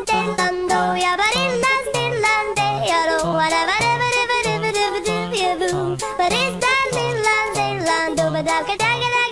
ンテンランドやばりんラスティンランでやろうわらわらわらわらわらわらわらわら What is that little land, little land, over the